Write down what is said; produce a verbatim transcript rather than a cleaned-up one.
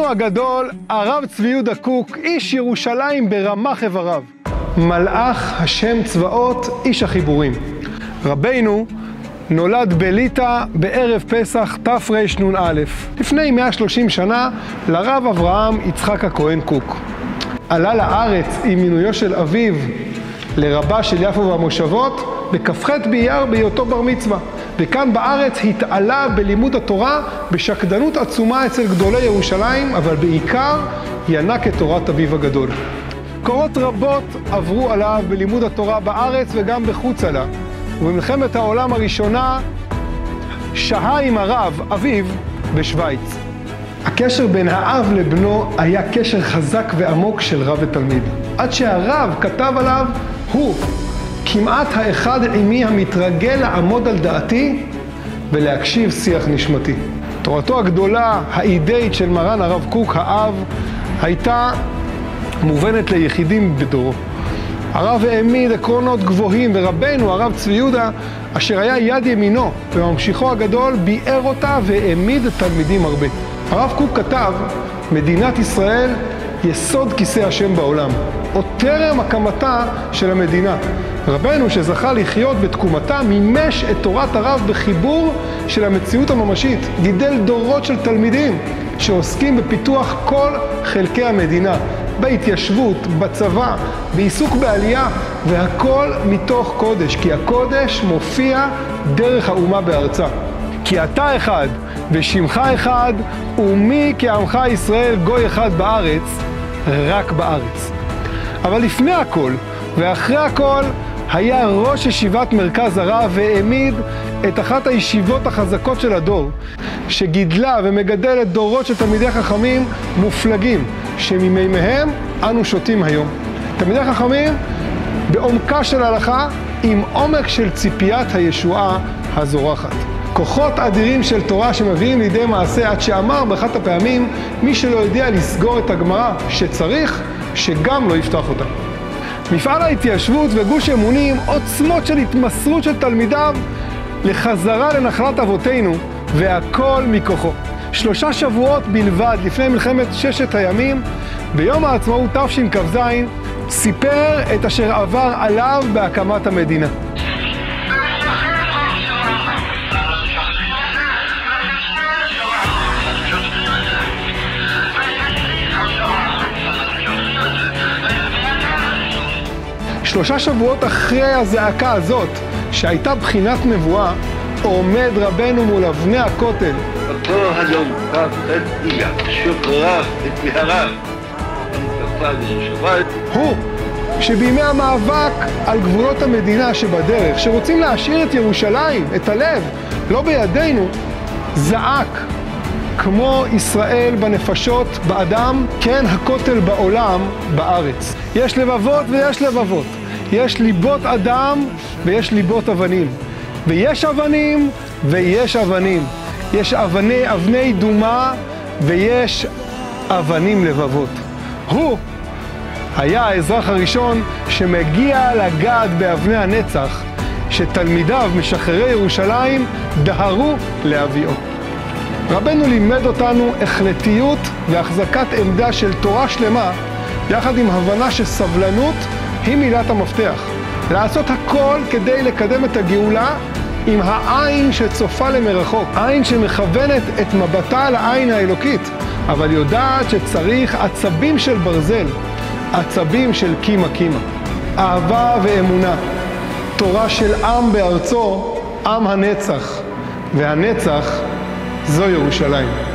הגדול, הרב צבי יהודה קוק, איש ירושלים ברמ"ח איבריו. מלאך השם צבאות, איש החיבורים. רבינו נולד בליטא בערב פסח תרנ"א, לפני מאה ושלושים שנה, לרב אברהם יצחק הכהן קוק. עלה לארץ עם מינויו של אביו לרבה של יפו והמושבות בכ"ח באייר בהיותו בר מצווה. וכאן בארץ התעלה בלימוד התורה בשקדנות עצומה אצל גדולי ירושלים, אבל בעיקר ינק את תורת אביו הגדול. קורות רבות עברו עליו בלימוד התורה בארץ וגם בחוץ עלה. ובמלחמת העולם הראשונה שהה עם הרב, אביו, בשוויץ. הקשר בין האב לבנו היה קשר חזק ועמוק של רב ותלמיד. עד שהרב כתב עליו, הוא כמעט האחד עמי המתרגל לעמוד על דעתי ולהקשיב שיח נשמתי. תורתו הגדולה, האידאית של מרן הרב קוק, האב, הייתה מובנת ליחידים בדורו. הרב העמיד עקרונות גבוהים, ורבנו, הרב צבי יהודה, אשר היה יד ימינו וממשיכו הגדול, ביאר אותה והעמיד תלמידים הרבה. הרב קוק כתב, מדינת ישראל יסוד כיסא השם בעולם, עוד טרם הקמתה של המדינה. רבנו שזכה לחיות בתקומתה מימש את תורת הרב בחיבור של המציאות הממשית, גידל דורות של תלמידים שעוסקים בפיתוח כל חלקי המדינה, בהתיישבות, בצבא, בעיסוק בעלייה, והכל מתוך קודש, כי הקודש מופיע דרך האומה בארצה. כי אתה אחד ושמך אחד, ומי כעמך ישראל גוי אחד בארץ, רק בארץ. אבל לפני הכל ואחרי הכל היה ראש ישיבת מרכז הרב, והעמיד את אחת הישיבות החזקות של הדור, שגידלה ומגדלת דורות של תלמידי חכמים מופלגים, שממימיהם אנו שותים היום. תלמידי חכמים בעומקה של הלכה, עם עומק של ציפיית הישועה הזורחת. כוחות אדירים של תורה שמביאים לידי מעשה, עד שאמר באחת הפעמים, מי שלא יודע לסגור את הגמרא שצריך, שגם לא יפתח אותה. מפעל ההתיישבות וגוש אמונים, עוצמות של התמסרות של תלמידיו לחזרה לנחלת אבותינו, והכל מכוחו. שלושה שבועות בלבד לפני מלחמת ששת הימים, ביום העצמאות תשכ"ז, סיפר את אשר עבר עליו בהקמת המדינה. שלושה שבועות אחרי הזעקה הזאת, שהייתה בחינת נבואה, עומד רבנו מול אבני הכותל. אותו היום כ"ט אייר, שוקרב את מהרב, הוא שבימי המאבק על גבולות המדינה שבדרך, שרוצים להשאיר את ירושלים, את הלב, לא בידינו, זעק כמו ישראל בנפשות, באדם, כן הכותל בעולם, בארץ. יש לבבות ויש לבבות. יש ליבות אדם ויש ליבות אבנים. ויש אבנים ויש אבנים. יש אבני אבני דומה ויש אבנים לבבות. הוא היה האזרח הראשון שמגיע לגעת באבני הנצח, שתלמידיו משחררי ירושלים דהרו להביאו. רבנו לימד אותנו החלטיות והחזקת עמדה של תורה שלמה, יחד עם הבנה שסבלנות היא מילת המפתח. לעשות הכל כדי לקדם את הגאולה עם העין שצופה למרחוק, עין שמכוונת את מבטה לעין האלוקית, אבל יודעת שצריך עצבים של ברזל, עצבים של קימה קימה. אהבה ואמונה, תורה של עם בארצו, עם הנצח, והנצח זו ירושלים.